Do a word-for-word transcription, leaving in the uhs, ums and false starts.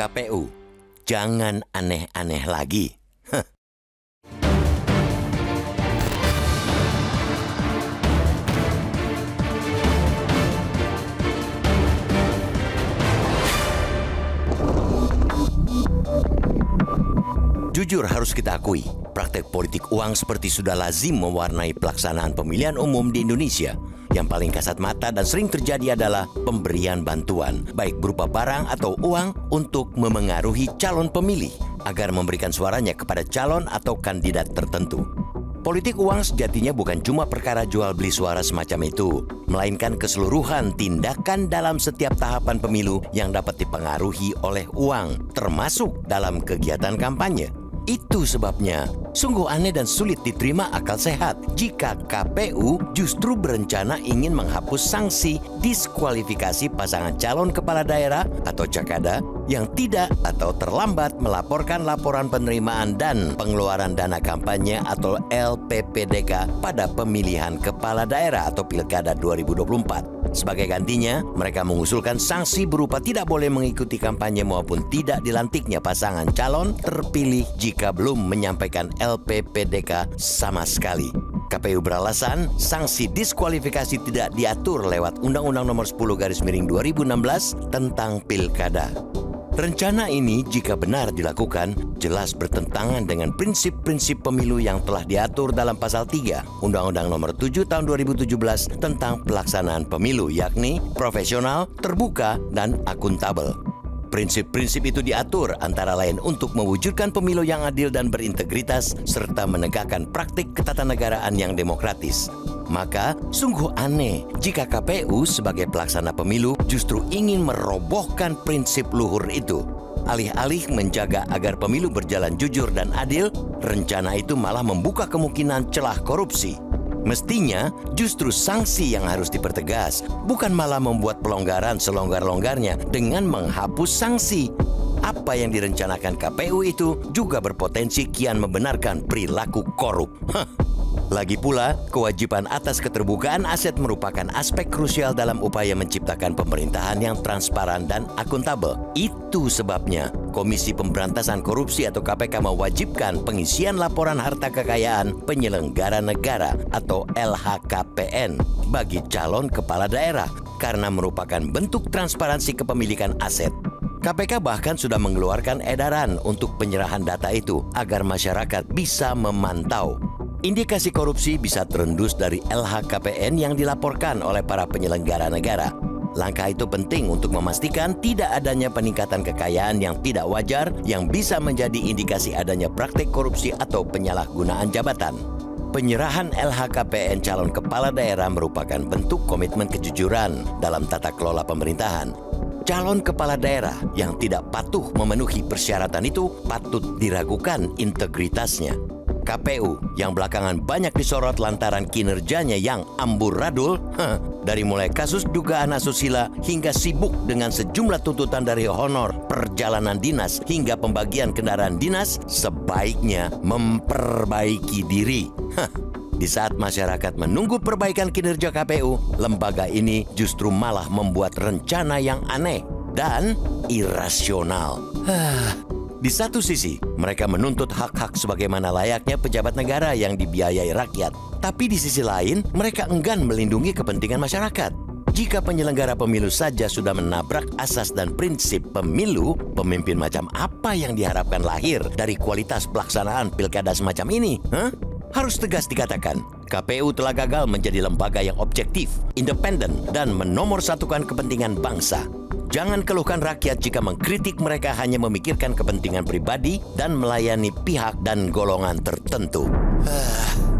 K P U, jangan aneh-aneh lagi. Heh. Jujur harus kita akui, praktek politik uang seperti sudah lazim mewarnai pelaksanaan pemilihan umum di Indonesia. Yang paling kasat mata dan sering terjadi adalah pemberian bantuan, baik berupa barang atau uang untuk memengaruhi calon pemilih agar memberikan suaranya kepada calon atau kandidat tertentu. Politik uang sejatinya bukan cuma perkara jual beli suara semacam itu, melainkan keseluruhan tindakan dalam setiap tahapan pemilu yang dapat dipengaruhi oleh uang, termasuk dalam kegiatan kampanye. Itu sebabnya sungguh aneh dan sulit diterima akal sehat jika K P U justru berencana ingin menghapus sanksi diskualifikasi pasangan calon kepala daerah atau cakada yang tidak atau terlambat melaporkan laporan penerimaan dan pengeluaran dana kampanye atau L P P D K pada pemilihan kepala daerah atau Pilkada dua ribu dua puluh empat. Sebagai gantinya, mereka mengusulkan sanksi berupa tidak boleh mengikuti kampanye maupun tidak dilantiknya pasangan calon terpilih jika belum menyampaikan L P P D K sama sekali. K P U beralasan sanksi diskualifikasi tidak diatur lewat Undang-Undang Nomor sepuluh Garis Miring dua ribu enam belas tentang Pilkada. Rencana ini jika benar dilakukan jelas bertentangan dengan prinsip-prinsip pemilu yang telah diatur dalam pasal tiga Undang-Undang Nomor tujuh Tahun dua ribu tujuh belas tentang pelaksanaan pemilu, yakni profesional, terbuka, dan akuntabel. Prinsip-prinsip itu diatur antara lain untuk mewujudkan pemilu yang adil dan berintegritas serta menegakkan praktik ketatanegaraan yang demokratis. Maka sungguh aneh jika K P U sebagai pelaksana pemilu justru ingin merobohkan prinsip luhur itu. Alih-alih menjaga agar pemilu berjalan jujur dan adil, rencana itu malah membuka kemungkinan celah korupsi. Mestinya justru sanksi yang harus dipertegas, bukan malah membuat pelonggaran selonggar-longgarnya dengan menghapus sanksi. Apa yang direncanakan K P U itu juga berpotensi kian membenarkan perilaku korup. Hah. Lagi pula, kewajiban atas keterbukaan aset merupakan aspek krusial dalam upaya menciptakan pemerintahan yang transparan dan akuntabel. Itu sebabnya Komisi Pemberantasan Korupsi atau K P K mewajibkan pengisian laporan harta kekayaan penyelenggara negara atau L H K P N bagi calon kepala daerah karena merupakan bentuk transparansi kepemilikan aset. K P K bahkan sudah mengeluarkan edaran untuk penyerahan data itu agar masyarakat bisa memantau. Indikasi korupsi bisa terendus dari L H K P N yang dilaporkan oleh para penyelenggara negara. Langkah itu penting untuk memastikan tidak adanya peningkatan kekayaan yang tidak wajar yang bisa menjadi indikasi adanya praktik korupsi atau penyalahgunaan jabatan. Penyerahan L H K P N calon kepala daerah merupakan bentuk komitmen kejujuran dalam tata kelola pemerintahan. Calon kepala daerah yang tidak patuh memenuhi persyaratan itu patut diragukan integritasnya. K P U yang belakangan banyak disorot lantaran kinerjanya yang amburadul, huh, dari mulai kasus dugaan asusila hingga sibuk dengan sejumlah tuntutan dari honor perjalanan dinas hingga pembagian kendaraan dinas, sebaiknya memperbaiki diri. Huh. Di saat masyarakat menunggu perbaikan kinerja K P U, lembaga ini justru malah membuat rencana yang aneh dan irasional. Huh. Di satu sisi, mereka menuntut hak-hak sebagaimana layaknya pejabat negara yang dibiayai rakyat. Tapi di sisi lain, mereka enggan melindungi kepentingan masyarakat. Jika penyelenggara pemilu saja sudah menabrak asas dan prinsip pemilu, pemimpin macam apa yang diharapkan lahir dari kualitas pelaksanaan pilkada semacam ini? Huh? Harus tegas dikatakan, K P U telah gagal menjadi lembaga yang objektif, independen, dan menomorsatukan kepentingan bangsa. Jangan keluhkan rakyat jika mengkritik mereka hanya memikirkan kepentingan pribadi dan melayani pihak dan golongan tertentu.